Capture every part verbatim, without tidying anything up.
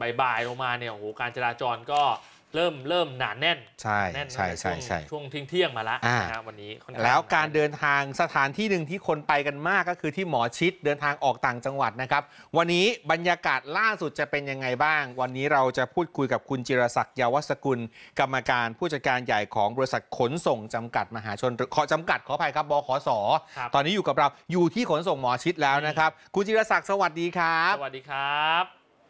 บ่ายๆลงมาเนี่ยโอ้โหการจราจรก็เริ่มเริ่มหนาแน่นใช่แน่นใช่ใช่ใช่ช่วงเที่ยงเที่ยงมาแล้วนะวันนี้แล้วการเดินทางสถานที่หนึ่งที่คนไปกันมากก็คือที่หมอชิดเดินทางออกต่างจังหวัดนะครับวันนี้บรรยากาศล่าสุดจะเป็นยังไงบ้างวันนี้เราจะพูดคุยกับคุณจิรศักดิ์ยาวสกุลกรรมการผู้จัดการใหญ่ของบริษัทขนส่งจำกัดมหาชนขอจำกัดขออภัยครับบขส.ตอนนี้อยู่กับเราอยู่ที่ขนส่งหมอชิดแล้วนะครับคุณจิรศักดิ์สวัสดีครับสวัสดีครับ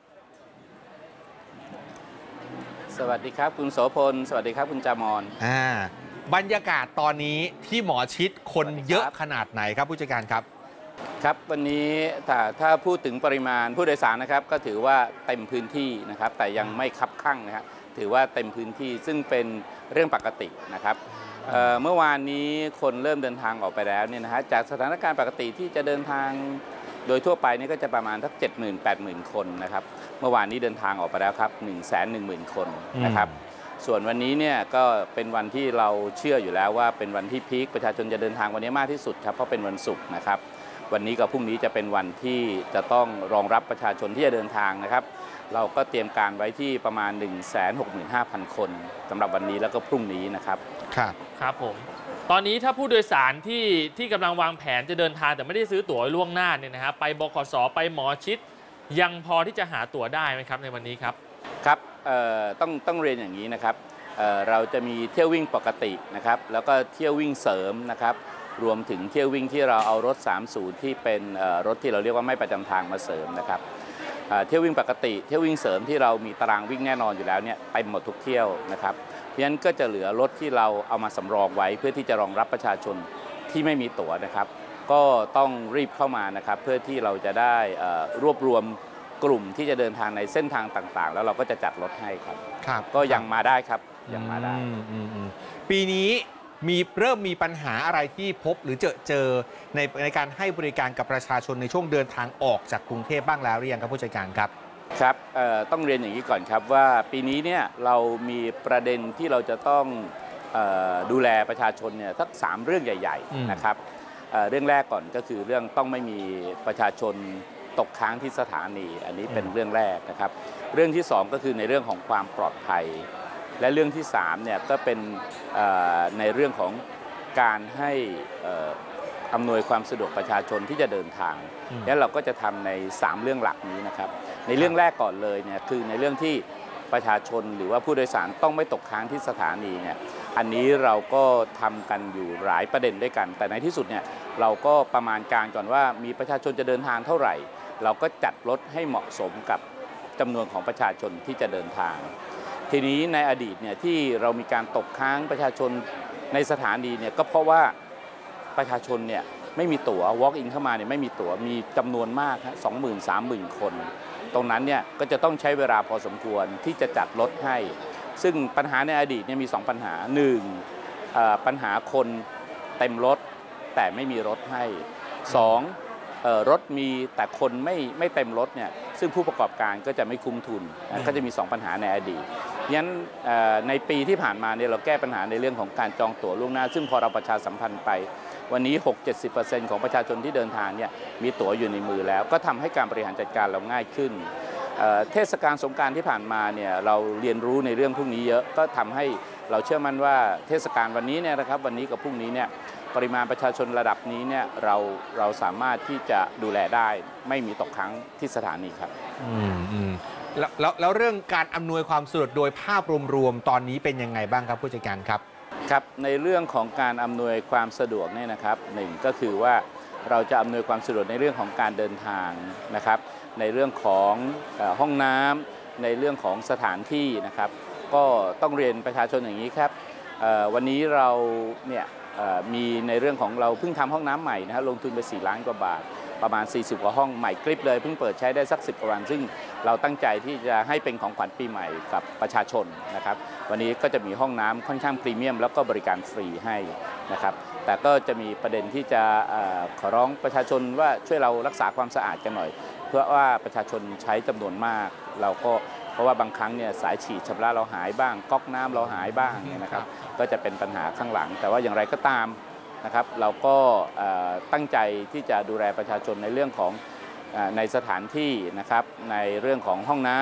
สวัสดีครับคุณโสพลสวัสดีครับคุณจามอนอ่าบรรยากาศตอนนี้ที่หมอชิดคนเยอะขนาดไหนครับผู้จัดการครับครับวันนี้ถ้าถ้าพูดถึงปริมาณผู้โดยสารนะครับก็ถือว่าเต็มพื้นที่นะครับแต่ยังไม่คับคั่งนะครับถือว่าเต็มพื้นที่ซึ่งเป็นเรื่องปกตินะครับเ, เมื่อวานนี้คนเริ่มเดินทางออกไปแล้วเนี่ยนะฮะจากสถานการณ์ปกติที่จะเดินทางโดยทั่วไปนี่ก็จะประมาณสัก เจ็ดหมื่น แปดหมื่น คนนะครับเมื่อวานนี้เดินทางออกไปแล้วครับ หนึ่งแสนหนึ่งหมื่น คนนะครับส่วนวันนี้เนี่ยก็เป็นวันที่เราเชื่ออยู่แล้วว่าเป็นวันที่พีคประชาชนจะเดินทางวันนี้มากที่สุดครับเพราะเป็นวันศุกร์นะครับวันนี้กับพรุ่งนี้จะเป็นวันที่จะต้องรองรับประชาชนที่จะเดินทางนะครับเราก็เตรียมการไว้ที่ประมาณ หนึ่งแสนหกหมื่นห้าพัน คนสำหรับวันนี้แล้วก็พรุ่งนี้นะครับครับครับผมตอนนี้ถ้าผู้โดยสารที่ที่กำลังวางแผนจะเดินทางแต่ไม่ได้ซื้อตั๋วล่วงหน้าเนี่ยนะฮะไปบขส.ไปหมอชิดยังพอที่จะหาตั๋วได้ไหมครับในวันนี้ครับครับต้องต้องเรียนอย่างนี้นะครับ เ, เราจะมีเที่ยววิ่งปกตินะครับแล้วก็เที่ยววิ่งเสริมนะครับรวมถึงเที่ยววิ่งที่เราเอารถสามสิบที่เป็นรถที่เราเรียกว่าไม่ประจำทางมาเสริมนะครับเที่ยววิ่งปกติเที่ยววิ่งเสริมที่เรามีตารางวิ่งแน่นอนอยู่แล้วเนี่ยไปหมดทุกเที่ยวนะครับเพราะฉะนั้นก็จะเหลือรถที่เราเอามาสำรองไว้เพื่อที่จะรองรับประชาชนที่ไม่มีตั๋วนะครับก็ต้องรีบเข้ามานะครับเพื่อที่เราจะได้รวบรวมกลุ่มที่จะเดินทางในเส้นทางต่างๆแล้วเราก็จะจัดรถให้ครับครับก็ยังมาได้ครับยังมาได้ปีนี้มีเริ่มมีปัญหาอะไรที่พบหรือเจอเจอในในการให้บริการกับประชาชนในช่วงเดินทางออกจากกรุงเทพบ้างแล้วหรือยังครับผู้จัดการครับครับต้องเรียนอย่างนี้ก่อนครับว่าปีนี้เนี่ยเรามีประเด็นที่เราจะต้องดูแลประชาชนเนี่ยสักสามเรื่องใหญ่ๆนะครับเรื่องแรกก่อนก็คือเรื่องต้องไม่มีประชาชนตกค้างที่สถานีอันนี้เป็นเรื่องแรกนะครับเรื่องที่สองก็คือในเรื่องของความปลอดภัยและเรื่องที่สามเนี่ยก็เป็นในเรื่องของการให้อำนวยความสะดวกประชาชนที่จะเดินทางและเราก็จะทำในสามเรื่องหลักนี้นะครับในเรื่องแรกก่อนเลยเนี่ยคือในเรื่องที่ประชาชนหรือว่าผู้โดยสารต้องไม่ตกค้างที่สถานีเนี่ยอันนี้เราก็ทำกันอยู่หลายประเด็นด้วยกันแต่ในที่สุดเนี่ยเราก็ประมาณการก่อนว่ามีประชาชนจะเดินทางเท่าไหร่เราก็จัดรถให้เหมาะสมกับจำนวนของประชาชนที่จะเดินทางทีนี้ในอดีตเนี่ยที่เรามีการตกค้างประชาชนในสถานีเนี่ยก็เพราะว่าประชาชนเนี่ยไม่มีตั๋ว walk in เข้ามาเนี่ยไม่มีตั๋วมีจำนวนมากฮะ สองหมื่น สามหมื่น คนตรงนั้นเนี่ยก็จะต้องใช้เวลาพอสมควรที่จะจัดรถให้ซึ่งปัญหาในอดีตเนี่ยมีสองปัญหาหนึ่งปัญหาคนเต็มรถแต่ไม่มีรถให้สองรถมีแต่คนไม่ไม่เต็มรถเนี่ยซึ่งผู้ประกอบการก็จะไม่คุ้มทุนก็จะมีสองปัญหาในอดีตงั้นในปีที่ผ่านมาเนี่ยเราแก้ปัญหาในเรื่องของการจองตั๋วล่วงหน้าซึ่งพอเราประชาสัมพันธ์ไปวันนี้ หกถึงเจ็ดสิบเปอร์เซ็นต์ ของประชาชนที่เดินทางเนี่ยมีตั๋วอยู่ในมือแล้วก็ทำให้การบริหารจัดการเราง่ายขึ้นเทศกาลสงกรานต์ที่ผ่านมาเนี่ยเราเรียนรู้ในเรื่องพวกนี้เยอะก็ทำให้เราเชื่อมั่นว่าเทศกาลวันนี้เนี่ยนะครับวันนี้กับพรุ่งนี้เนี่ยปริมาณประชาชนระดับนี้เนี่ยเราเราสามารถที่จะดูแลได้ไม่มีตกค้างที่สถานีครับอืมอืมแล้วแล้วแล้วเรื่องการอำนวยความสะดวกโดยภาพรวมๆตอนนี้เป็นยังไงบ้างครับผู้จัดการครับครับในเรื่องของการอำนวยความสะดวกเนี่ยนะครับหนึ่งก็คือว่าเราจะอำนวยความสะดวกในเรื่องของการเดินทางนะครับในเรื่องของห้องน้ำในเรื่องของสถานที่นะครับก็ต้องเรียนประชาชนอย่างนี้ครับวันนี้เราเนี่ยมีในเรื่องของเราเพิ่งทำห้องน้ำใหม่นะครับลงทุนไปสี่ล้านกว่าบาทประมาณสี่สิบกว่าห้องใหม่กริบเลยเพิ่งเปิดใช้ได้สักสิบกว่าวันซึ่งเราตั้งใจที่จะให้เป็นของขวัญปีใหม่กับประชาชนนะครับวันนี้ก็จะมีห้องน้ำค่อนข้างพรีเมียมแล้วก็บริการฟรีให้นะครับแต่ก็จะมีประเด็นที่จะขอร้องประชาชนว่าช่วยเรารักษาความสะอาดกันหน่อยเพื่อว่าประชาชนใช้จำนวนมากเราก็เพราะว่าบางครั้งเนี่ยสายฉีดชำระเราหายบ้างก๊อกน้ำเราหายบ้างนะครับก็จะเป็นปัญหาข้างหลังแต่ว่าอย่างไรก็ตามนะครับเราก็ตั้งใจที่จะดูแลประชาชนในเรื่องของในสถานที่นะครับในเรื่องของห้องน้ำ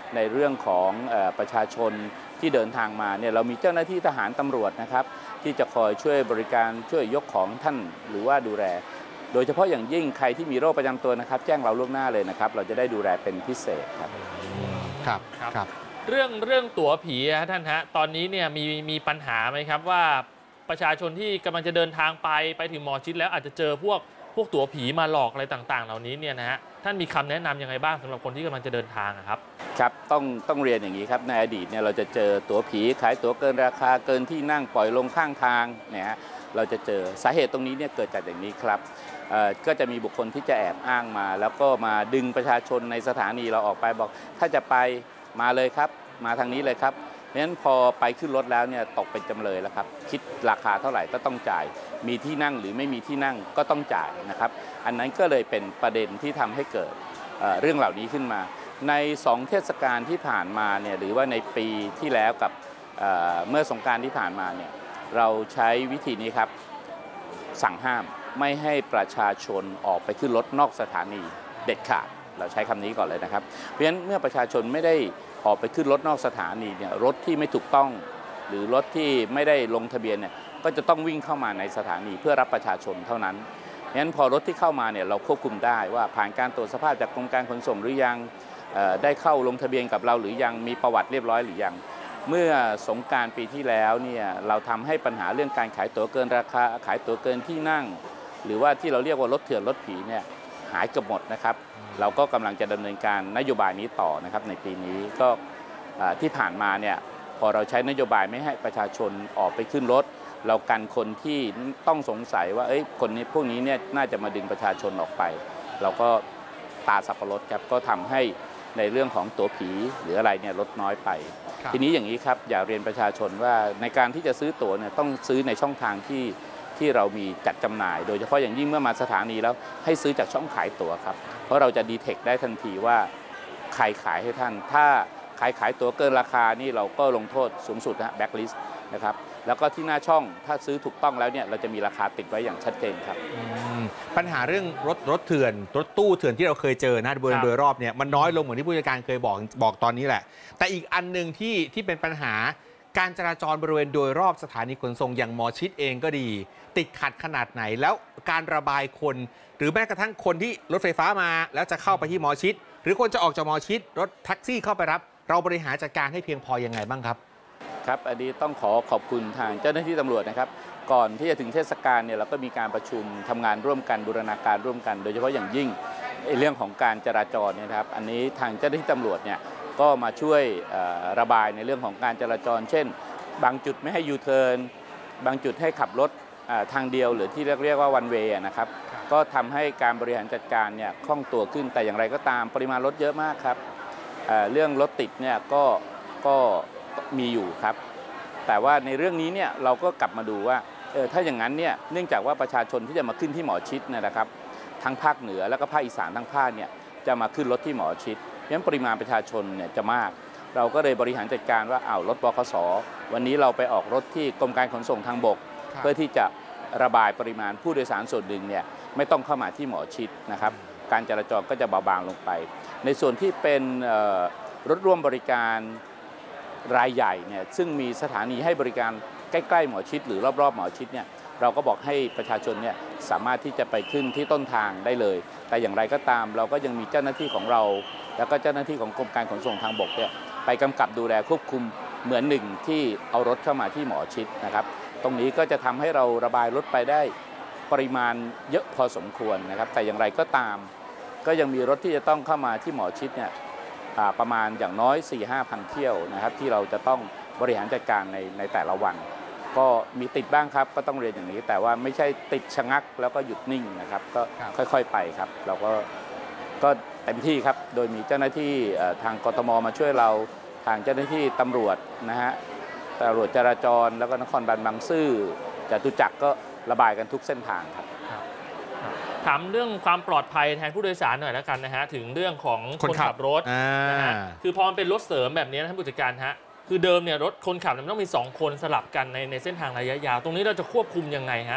ในเรื่องของเอ่อประชาชนที่เดินทางมาเนี่ยเรามีเจ้าหน้าที่ทหารตำรวจนะครับที่จะคอยช่วยบริการช่วยยกของท่านหรือว่าดูแลโดยเฉพาะอย่างยิ่งใครที่มีโรคประจำตัวนะครับแจ้งเราล่วงหน้าเลยนะครับเราจะได้ดูแลเป็นพิเศษครับครับครับเรื่องเรื่องตั๋วผีฮะท่านฮะตอนนี้เนี่ยมีมีปัญหาไหมครับว่าประชาชนที่กำลังจะเดินทางไปไปถึงหมอชิดแล้วอาจจะเจอพวกพวกตั๋วผีมาหลอกอะไรต่างๆเหล่านี้เนี่ยนะฮะท่านมีคำแนะนำยังไงบ้างสำหรับคนที่กำลังจะเดินทางครับครับต้องต้องเรียนอย่างนี้ครับในอดีตเนี่ยเราจะเจอตั๋วผีขายตั๋วเกินราคาเกินที่นั่งปล่อยลงข้างทางเนี่ยฮะเราจะเจอสาเหตุตรงนี้เนี่ยเกิดจากอย่างนี้ครับก็จะมีบุคคลที่จะแอบอ้างมาแล้วก็มาดึงประชาชนในสถานีเราออกไปบอกถ้าจะไปมาเลยครับมาทางนี้เลยครับเพราะฉะนั้นพอไปขึ้นรถแล้วเนี่ยตกเป็นจำเลยแล้วครับคิดราคาเท่าไหร่ก็ต้องจ่ายมีที่นั่งหรือไม่มีที่นั่งก็ต้องจ่ายนะครับอันนั้นก็เลยเป็นประเด็นที่ทำให้เกิด เอ่อ เรื่องเหล่านี้ขึ้นมาในสองเทศกาลที่ผ่านมาเนี่ยหรือว่าในปีที่แล้วกับเอ่อเมื่อสงกรานต์ที่ผ่านมาเนี่ยเราใช้วิธีนี้ครับสั่งห้ามไม่ให้ประชาชนออกไปขึ้นรถนอกสถานีเด็ดขาดเราใช้คำนี้ก่อนเลยนะครับเพราะฉะนั้นเมื่อประชาชนไม่ได้ออกไปขึ้นรถนอกสถานีเนี่ยรถที่ไม่ถูกต้องหรือรถที่ไม่ได้ลงทะเบียนเนี่ยก็จะต้องวิ่งเข้ามาในสถานีเพื่อรับประชาชนเท่านั้นงั้นพอรถที่เข้ามาเนี่ยเราควบคุมได้ว่าผ่านการตรวจสภาพจากกรมการขนส่งหรือยังได้เข้าลงทะเบียนกับเราหรือยังมีประวัติเรียบร้อยหรือยังเมื่อสงกรานต์ปีที่แล้วเนี่ยเราทำให้ปัญหาเรื่องการขายตั๋วเกินราคาขายตั๋วเกินที่นั่งหรือว่าที่เราเรียกว่ารถเถื่อนรถผีเนี่ยหายเกือบหมดนะครับเราก็กำลังจะดำเนินการนโยบายนี้ต่อนะครับในปีนี้ก็ที่ผ่านมาเนี่ยพอเราใช้นโยบายไม่ให้ประชาชนออกไปขึ้นรถเรากันคนที่ต้องสงสัยว่าเอ้ยคนนี้พวกนี้เนี่ยน่าจะมาดึงประชาชนออกไปเราก็ตาสับปะรดครับก็ทำให้ในเรื่องของตั๋วผีหรืออะไรเนี่ยลดน้อยไปทีนี้อย่างนี้ครับอยากเรียนประชาชนว่าในการที่จะซื้อตั๋วเนี่ยต้องซื้อในช่องทางที่ที่เรามีจัดจำหน่ายโดยเฉพาะอย่างยิ่งเมื่อมาสถานีแล้วให้ซื้อจากช่องขายตั๋วครับเพราะเราจะดีเทคได้ทันทีว่าใครขายให้ท่านถ้าใครขายตั๋วเกินราคานี่เราก็ลงโทษสูงสุดนะแบ็คลิสต์นะครับแล้วก็ที่หน้าช่องถ้าซื้อถูกต้องแล้วเนี่ยเราจะมีราคาติดไว้อย่างชัดเจนครับปัญหาเรื่องรถรถเถื่อนรถตู้เถื่อนที่เราเคยเจอนะบริเวณโดยรอบเนี่ยมันน้อยลงเหมือนที่ผู้จัดการเคยบอกบอกตอนนี้แหละแต่อีกอันหนึ่งที่ที่เป็นปัญหาการจราจรบริเวณโดยรอบสถานีขนส่งอย่างหมอชิดเองก็ดีติดขัดขนาดไหนแล้วการระบายคนหรือแม้กระทั่งคนที่รถไฟฟ้ามาแล้วจะเข้าไปที่หมอชิดหรือคนจะออกจากหมอชิดรถแท็กซี่เข้าไปรับเราบริหารจัดการให้เพียงพอยังไงบ้างครับครับอันนี้ต้องขอขอบคุณทางเจ้าหน้าที่ตำรวจนะครับก่อนที่จะถึงเทศกาลเนี่ยเราก็มีการประชุมทำงานร่วมกันบูรณาการร่วมกันโดยเฉพาะอย่างยิ่งเรื่องของการจราจรเนี่ยครับอันนี้ทางเจ้าหน้าที่ตำรวจเนี่ยก็มาช่วยระบายในเรื่องของการจราจรเช่นบางจุดไม่ให้ยูเทิร์นบางจุดให้ขับรถทางเดียวหรือที่เรียกเรียกว่าวันเวย์นะครับก็ทำให้การบริหารจัดการเนี่ยคล่องตัวขึ้นแต่อย่างไรก็ตามปริมาณรถเยอะมากครับเรื่องรถติดเนี่ยก็ก็มีอยู่ครับแต่ว่าในเรื่องนี้เนี่ยเราก็กลับมาดูว่าเออถ้าอย่างนั้นเนี่ยเนื่องจากว่าประชาชนที่จะมาขึ้นที่หมอชิดเนี่ยนะครับทั้งภาคเหนือแล้วก็ภาคอีสานทั้งภาคเนี่ยจะมาขึ้นรถที่หมอชิดเพราะฉะนั้นปริมาณประชาชนเนี่ยจะมากเราก็เลยบริหารจัดการว่าอ้าวรถบขส.วันนี้เราไปออกรถที่กรมการขนส่งทางบกเพื่อที่จะระบายปริมาณผู้โดยสารส่วนหนึ่งเนี่ยไม่ต้องเข้ามาที่หมอชิดนะครับการจราจรก็จะเบาบางลงไปในส่วนที่เป็นรถร่วมบริการรายใหญ่เนี่ยซึ่งมีสถานีให้บริการใกล้ๆหมอชิดหรือรอบๆหมอชิดเนี่ยเราก็บอกให้ประชาชนเนี่ยสามารถที่จะไปขึ้นที่ต้นทางได้เลยแต่อย่างไรก็ตามเราก็ยังมีเจ้าหน้าที่ของเราแล้วก็เจ้าหน้าที่ของกรมการขนส่งทางบกเนี่ยไปกำกับดูแลควบคุมเหมือนหนึ่งที่เอารถเข้ามาที่หมอชิดนะครับตรงนี้ก็จะทำให้เราระบายรถไปได้ปริมาณเยอะพอสมควรนะครับแต่อย่างไรก็ตามก็ยังมีรถที่จะต้องเข้ามาที่หมอชิดเนี่ยประมาณอย่างน้อย สี่ห้า พันเที่ยวนะครับที่เราจะต้องบริหารจัดการในในแต่ละวันก็มีติดบ้างครับก็ต้องเรียนอย่างนี้แต่ว่าไม่ใช่ติดชะงักแล้วก็หยุดนิ่งนะครับก็ค่อยๆไปครับเราก็ก็เต็มที่ครับโดยมีเจ้าหน้าที่ทางกทมมาช่วยเราทางเจ้าหน้าที่ตำรวจนะฮะตำรวจจราจรแล้วก็นครบาลบางซื่อจตุจักรก็ระบายกันทุกเส้นทางครับถามเรื่องความปลอดภัยแทนผู้โดยสารหน่อยแล้วกันนะฮะถึงเรื่องของคนขับรถนะฮะคือพอมันเป็นรถเสริมแบบนี้นะท่านผู้จัดการฮะคือเดิมเนี่ยรถคนขับมันต้องมีสองคนสลับกันในในเส้นทางระยะยาวตรงนี้เราจะควบคุมยังไงฮะว่า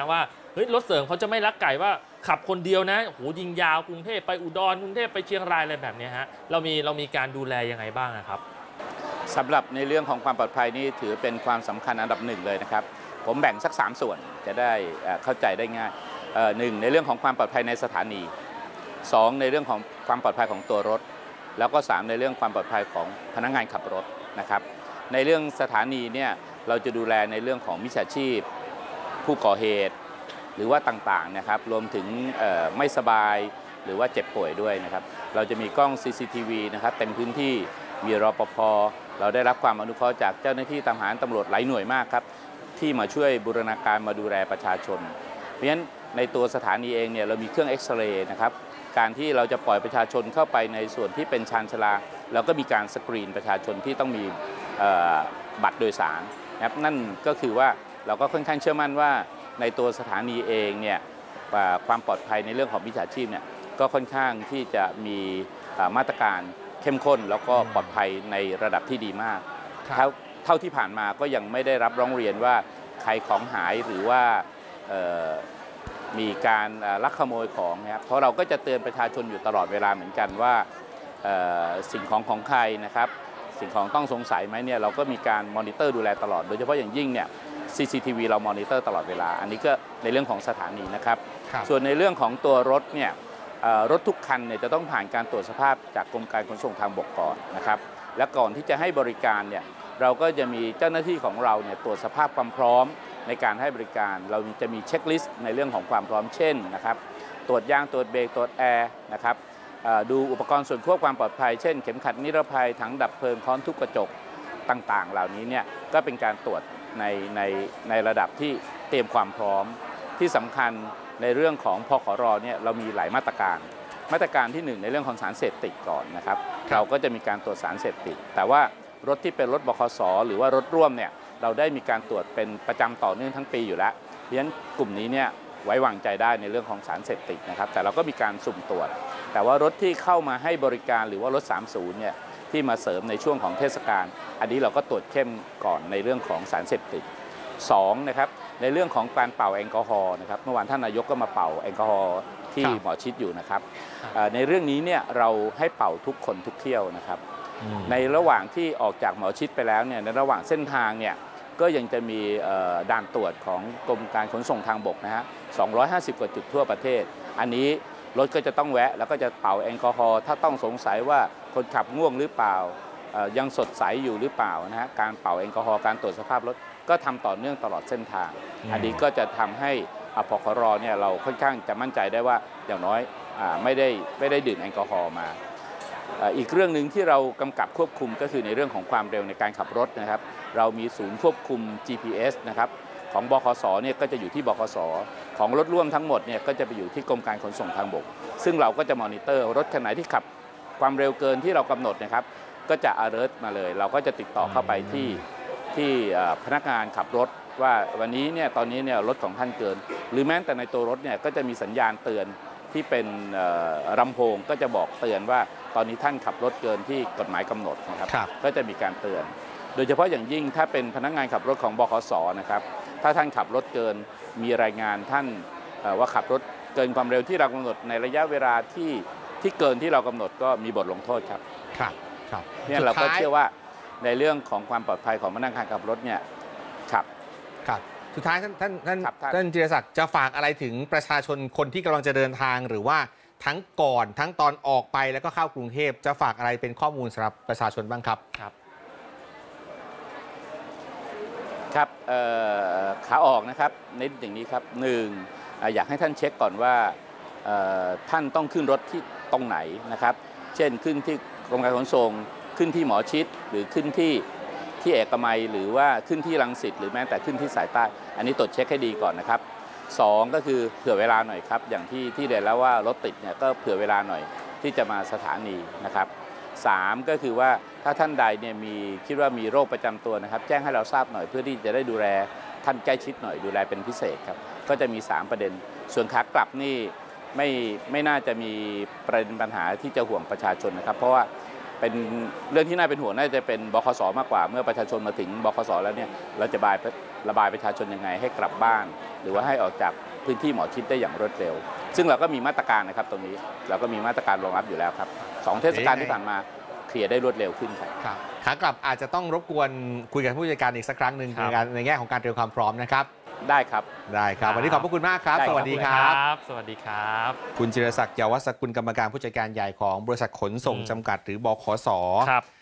เฮ้ยรถเสริมเขาจะไม่ลักไก่ว่าขับคนเดียวนะโอ้โหยิงยาวกรุงเทพไปอุดรกรุงเทพไปเชียงรายอะไรแบบนี้ฮะเรามีเรามีการดูแลยังไงบ้างครับสำหรับในเรื่องของความปลอดภัยนี่ถือเป็นความสำคัญอันดับหนึ่งเลยนะครับผมแบ่งสักสามส่วนจะได้เข้าใจได้ง่ายหนึ่งในเรื่องของความปลอดภัยในสถานีสองในเรื่องของความปลอดภัยของตัวรถแล้วก็สามในเรื่องความปลอดภัยของพนักงานขับรถนะครับในเรื่องสถานีเนี่ยเราจะดูแลในเรื่องของมิจฉาชีพผู้ก่อเหตุหรือว่าต่างๆนะครับรวมถึงไม่สบายหรือว่าเจ็บป่วยด้วยนะครับเราจะมีกล้อง ซี ซี ที วี นะครับเต็มพื้นที่มีรปภ.เราได้รับความอนุเคราะห์จากเจ้าหน้าที่ทหารตำรวจหลายหน่วยมากครับที่มาช่วยบูรณาการมาดูแลประชาชนเพราะฉะนั้นในตัวสถานีเองเนี่ยเรามีเครื่องเอ็กซเรย์นะครับการที่เราจะปล่อยประชาชนเข้าไปในส่วนที่เป็นชานชาลาเราก็มีการสกรีนประชาชนที่ต้องมีบัตรโดยสารนะครับนั่นก็คือว่าเราก็ค่อนข้างเชื่อมั่นว่าในตัวสถานีเองเนี่ยความปลอดภัยในเรื่องของมิจฉาชีพเนี่ยก็ค่อนข้างที่จะมีมาตรการเข้มข้นแล้วก็ปลอดภัยในระดับที่ดีมากเท่าเท่าที่ผ่านมาก็ยังไม่ได้รับร้องเรียนว่าใครของหายหรือว่ามีการลักขโมยของนะครับเพราะเราก็จะเตือนประชาชนอยู่ตลอดเวลาเหมือนกันว่าสิ่งของของใครนะครับสิ่งของต้องสงสัยไหมเนี่ยเราก็มีการมอนิเตอร์ดูแลตลอดโดยเฉพาะอย่างยิ่งเนี่ย ซี ซี ที วี เรามอนิเตอร์ตลอดเวลาอันนี้ก็ในเรื่องของสถานีนะครับส่วนในเรื่องของตัวรถเนี่ยรถทุกคันเนี่ยจะต้องผ่านการตรวจสภาพจากกรมการขนส่งทางบกก่อนนะครับและก่อนที่จะให้บริการเนี่ยเราก็จะมีเจ้าหน้าที่ของเราเนี่ยตรวจสภาพความพร้อมในการให้บริการเราจะมีเช็คลิสต์ในเรื่องของความพร้อมเช่นนะครับตรวจยางตรวจเบรกตรวจแอร์นะครับดูอุปกรณ์ส่วนควบความปลอดภัยเช่นเข็มขัดนิรภัยถังดับเพลิงค้อนทุบกระจกต่างๆเหล่านี้เนี่ยก็เป็นการตรวจในในในระดับที่เตรียมความพร้อมที่สำคัญในเรื่องของพขรเนี่ยเรามีหลายมาตรการมาตรการที่หนึ่งในเรื่องของสารเสพติดก่อนนะครับเราก็จะมีการตรวจสารเสพติดแต่ว่ารถที่เป็นรถบขส.หรือว่ารถร่วมเนี่ยเราได้มีการตรวจเป็นประจำต่อเนื่องทั้งปีอยู่แล้วเพราะฉะนั้นกลุ่มนี้เนี่ยไว้วางใจได้ในเรื่องของสารเสพติดนะครับแต่เราก็มีการสุ่มตรวจแต่ว่ารถที่เข้ามาให้บริการหรือว่ารถสามสิบเนี่ยที่มาเสริมในช่วงของเทศกาลอันนี้เราก็ตรวจเข้มก่อนในเรื่องของสารเสพติดสองนะครับในเรื่องของการเป่าแอลกอฮอล์นะครับเมื่อวานท่านนายกก็มาเป่าแอลกอฮอล์ที่หมอชิดอยู่นะครับในเรื่องนี้เนี่ยเราให้เป่าทุกคนทุกเที่ยวนะครับในระหว่างที่ออกจากหมอชิดไปแล้วเนี่ยในระหว่างเส้นทางเนี่ยก็ยังจะมีด่านตรวจของกรมการขนส่งทางบกนะฮะสองร้อยห้าสิบกว่าจุดทั่วประเทศอันนี้รถก็จะต้องแวะแล้วก็จะเป่าแอลกอฮอล์ถ้าต้องสงสัยว่าคนขับง่วงหรือเปล่ายังสดใสอยู่หรือเปล่านะฮะการเป่าแอลกอฮอล์การตรวจสภาพรถก็ทำต่อเนื่องตลอดเส้นทางอันนี้ก็จะทำให้พขรเนี่ยเราค่อนข้างจะมั่นใจได้ว่าอย่างน้อยไม่ได้ไม่ได้ดื่มแอลกอฮอล์มาอีกเรื่องหนึ่งที่เรากำกับควบคุมก็คือในเรื่องของความเร็วในการขับรถนะครับเรามีศูนย์ควบคุม จี พี เอส นะครับของบขสเนี่ยก็จะอยู่ที่บขสของรถร่วมทั้งหมดเนี่ยก็จะไปอยู่ที่กรมการขนส่งทางบกซึ่งเราก็จะมอนิเตอร์รถคันไหนที่ขับความเร็วเกินที่เรากำหนดนะครับก็จะ alert มาเลยเราก็จะติดต่อเข้าไปที่ที่พนักงานขับรถว่าวันนี้เนี่ยตอนนี้เนี่ยรถของท่านเกินหรือแม้แต่ในตัวรถเนี่ยก็จะมีสัญญาณเตือนที่เป็นลำโพงก็จะบอกเตือนว่าตอนนี้ท่านขับรถเกินที่กฎหมายกำหนดนะครับก็จะมีการเตือนโดยเฉพาะอย่างยิ่งถ้าเป็นพนักงานขับรถของบขสนะครับถ้าท่านขับรถเกินมีรายงานท่านว่าขับรถเกินความเร็วที่เรากำหนดในระยะเวลาที่ที่เกินที่เรากำหนดก็มีบทลงโทษครับครับครับเนี่ยเราก็เชื่อว่าในเรื่องของความปลอดภัยของพนักงานขับรถเนี่ยครับครับสุดท้ายท่านท่านท่านท่านจิรศักดิ์จะฝากอะไรถึงประชาชนคนที่กำลังจะเดินทางหรือว่าทั้งก่อนทั้งตอนออกไปแล้วก็เข้ากรุงเทพจะฝากอะไรเป็นข้อมูลสำหรับประชาชนบ้างครับครับครับขาออกนะครับในอย่างนี้ครับหนึ่งอยากให้ท่านเช็คก่อนว่าท่านต้องขึ้นรถที่ตรงไหนนะครับเช่นขึ้นที่กรมการขนส่งขึ้นที่หมอชิดหรือขึ้นที่ที่เอกมัยหรือว่าขึ้นที่รังสิตหรือแม้แต่ขึ้นที่สายใต้อันนี้ตรวจเช็คให้ดีก่อนนะครับสองก็คือเผื่อเวลาหน่อยครับอย่างที่ที่เรียนแล้วว่ารถติดเนี่ยก็เผื่อเวลาหน่อยที่จะมาสถานีนะครับสามก็คือว่าถ้าท่านใดเนี่ยมีคิดว่ามีโรคประจำตัวนะครับแจ้งให้เราทราบหน่อยเพื่อที่จะได้ดูแลท่านใกล้ชิดหน่อยดูแลเป็นพิเศษครับก็จะมีสามประเด็นส่วนขากลับนี่ไม่ไม่น่าจะมีประเด็นปัญหาที่จะห่วงประชาชนนะครับเพราะว่าเป็นเรื่องที่น่าเป็นห่วงน่าจะเป็นบขสมากกว่าเมื่อประชาชนมาถึงบขสแล้วเนี่ยเราจะบายระบายประชาชนยังไงให้กลับบ้านหรือว่าให้ออกจากพื้นที่หมอชิดได้อย่างรวดเร็วซึ่งเราก็มีมาตรการนะครับตรงนี้เราก็มีมาตรการรองรับอยู่แล้วครับสองเทศกาลที่ผ่านมาเคลียร์ได้รวดเร็วขึ้นครับครับขากลับอาจจะต้องรบกวนคุยกับผู้จัดการอีกสักครั้งหนึ่งในการในแง่ของการเตรียมความพร้อมนะครับได้ครับได้ครับวันนี้ขอบพระคุณมากครับสวัสดีครับสวัสดีครับคุณจิรศักดิ์ เยาวสกุลกรรมการผู้จัดการใหญ่ของบริษัทขนส่งจำกัดหรือบขส.